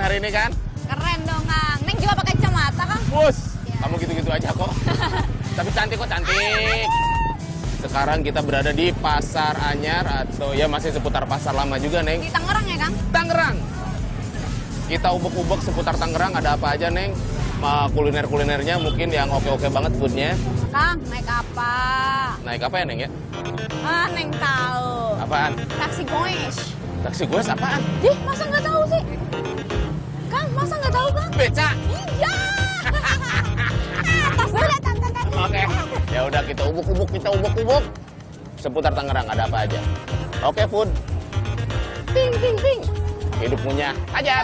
hari ini kan? Keren dong, Kang. Neng juga pakai kacamata, Kang. Bus, kamu gitu-gitu aja kok. Tapi cantik kok, cantik. Sekarang kita berada di Pasar Anyar atau ya masih seputar pasar lama juga, Neng. Di Tangerang ya, Kang? Tangerang. Kita ubek-ubek seputar Tangerang, ada apa aja, Neng? Kuliner-kulinernya mungkin yang oke-oke banget foodnya. Kang, naik apa? Naik apa ya, Neng ya? Neng tahu. Apaan? Taksi Goes. Taksi gue apaan? Dih, masa nggak tahu sih? Kang, masa nggak tahu, Kang? Beca. Iya. Tas dulu, tas. Oke. Ya udah kita ubek-ubek. Seputar Tangerang ada apa aja? Oke, food. Ping. Hidup punya Hajar.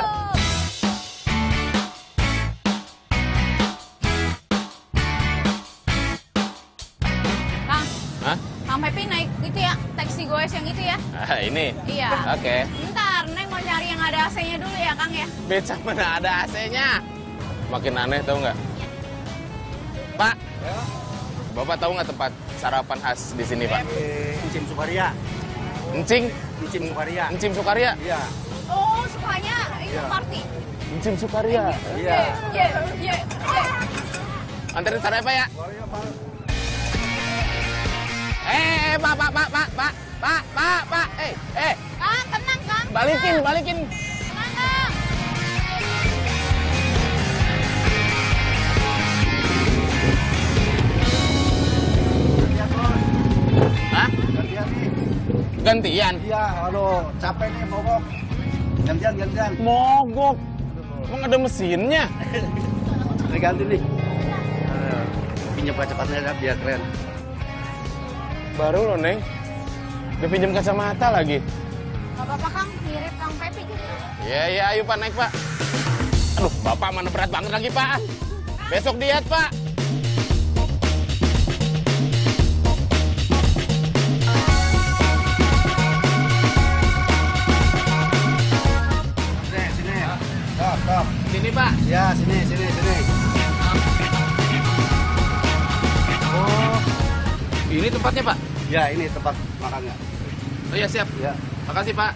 Kang, Hah? Kang Pepi naik itu ya, taksi Goes yang itu ya? Ini? Iya. Oke. Bentar, Neng mau cari yang ada AC-nya dulu ya, Kang ya? Beca mana ada AC-nya? Makin aneh tau nggak? Pak, Ya, Bapak tahu nggak tempat sarapan khas di sini, Pak? Encim Sukaria. Encing? Encim Sukaria. Encim Sukaria? Iya. Oh, sukanya itu Iya. party. Encim Sukaria. Iya. Iya. Anterin saya, Pak ya? Pak. Kang, tenang, Kang. Balikin. Tenang, Kang. Gantian, Bos. Hah? Gantian nih. Gantian? Iya, aduh, capek nih mogok. Gantian. Mogok. Emang ada mesinnya? Diganti nih. Pinjam kacamatanya biar keren. Baru loh, Neng. Dia pinjam kacamata lagi. Gak apa-apa, Kang. Mirip Kang Pepi gitu. Iya, ayo Pak, naik Pak. Aduh, Bapak mana berat banget lagi, Pak. Besok diet, Pak. Sini. Stop. Sini, Pak. Ya, sini. Oh, ini tempatnya, Pak? Ya, ini tempat makannya. Oh iya, siap. Ya. Makasih, Pak.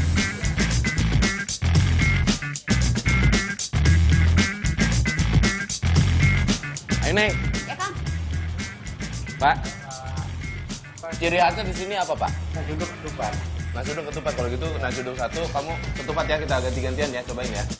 Ayo, Neng. Ya, Kang. Pak. Ciri khasnya di sini apa, Pak? Nasi uduk ketupat. Nasi uduk ketupat. Kalau gitu nasi uduk satu, kamu ketupat ya, kita ganti-gantian ya, cobain ya.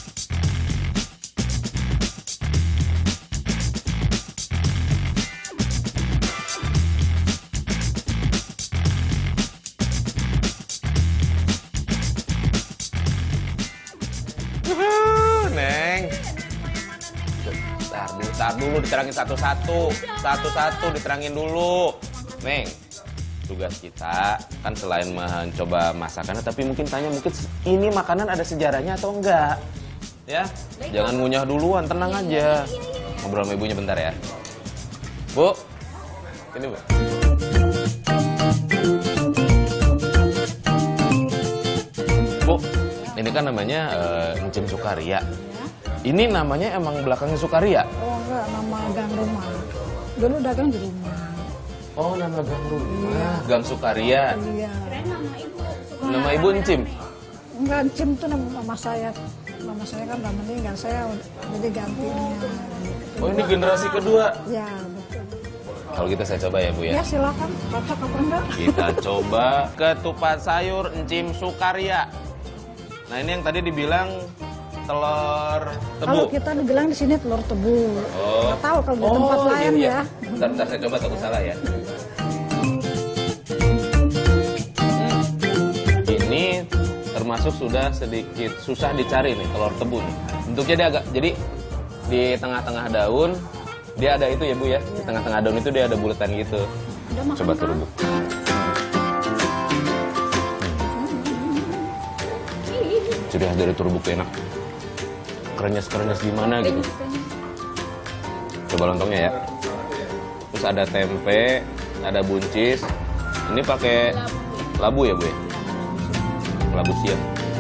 Neng. Tar dulu diterangin satu-satu. Satu-satu diterangin dulu. Neng, tugas kita kan selain mencoba masakannya, tapi mungkin tanya mungkin ini makanan ada sejarahnya atau enggak. Ya, jangan ngunyah duluan, tenang aja. Ngobrol sama ibunya bentar ya. Bu, ini Bu. Bu, ini kan namanya Encim Sukaria. Ini namanya emang belakangnya Sukaria? Oh enggak, nama gang rumah. Dulu dagang di rumah. Oh, nama gang rumah. Gang Sukaria. Iya. Nama ibu Encim? Enggak, Cim itu nama mama saya. Mama saya kan udah meninggal, saya jadi gantinya. Oh, ini generasi kedua. Ya, betul. Kalau gitu saya coba ya, Bu ya. Ya silakan, cocok apa enggak? Kita coba ketupat sayur Encim Sukaria. Nah, ini yang tadi dibilang telur tebu. Kalau kita bilang di sini telur tebu. Oh. Nggak tahu kalau di tempat lain ini ya. Bentar saya coba, takut salah ya. Ini termasuk sudah sedikit susah dicari nih telur tebu nih. Bentuknya dia agak, jadi di tengah-tengah daun dia ada itu ya Bu ya. Di tengah-tengah daun itu dia ada bulatan gitu. Udah makan, Coba Kang? turbuk. Ciri khas dari turbuk enak. Krenyes-krenyes gimana gitu. Coba lontongnya ya. Terus ada tempe, ada buncis. Ini pakai labu ya Bu ya? Labu siam.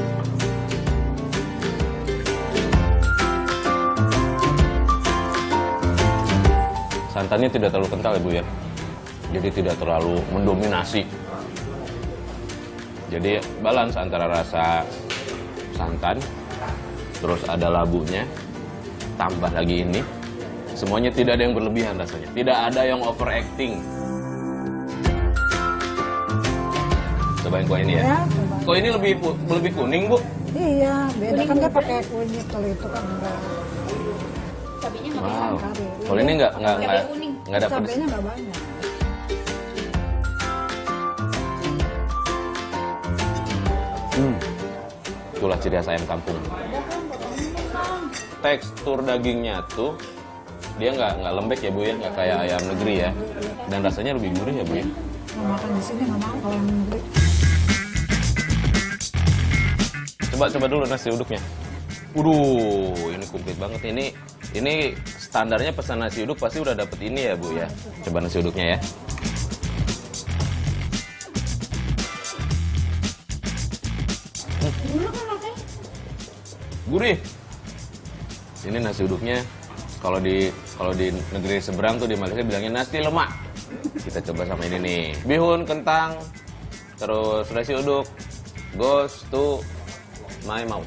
Santannya tidak terlalu kental ya Bu ya. Jadi tidak terlalu mendominasi. Jadi balance antara rasa santan terus ada labunya, tambah lagi ini. Semuanya tidak ada yang berlebihan rasanya, tidak ada yang overacting. Cobain kuah ini ya. Ya, coba. Kok ini lebih kuning, Bu? Iya, beda kan dia pakai kunyit, kalau itu kan enggak. Cabenya nggak Wow. kari. Kalau ini nggak kuning. ada pedes. Cabenya nggak banyak. Itulah ciri khas ayam kampung. Tekstur dagingnya tuh dia nggak lembek ya Bu ya, nggak kayak ayam negeri ya. Dan rasanya lebih gurih ya Bu ya. Mau makan di sini nggak mau kalau negeri. Coba dulu nasi uduknya. Waduh, ini komplit banget. Ini standarnya pesan nasi uduk pasti udah dapet ini ya Bu ya. Coba nasi uduknya ya. Gurih. Ini nasi uduknya kalau di negeri seberang tuh di Malaysia bilangnya nasi lemak. Kita coba sama ini nih. Bihun, kentang, terus nasi uduk. Goes to my mouth.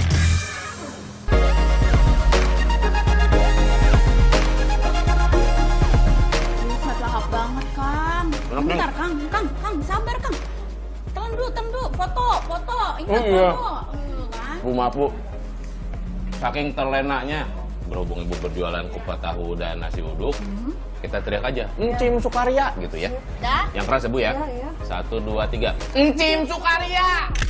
Lahap banget, Kang. Bentar, Kang, sabar, Kang. Telan dulu, foto. Ingat iya. foto. Kan? Rumah Bu. Saking terlenaknya berhubung Ibu berjualan kupat tahu dan nasi uduk, kita teriak aja, Encim Sukarya gitu ya. Dah. Yang keras ya Bu ya. Iya. 1, 2, 3. Encim Sukarya.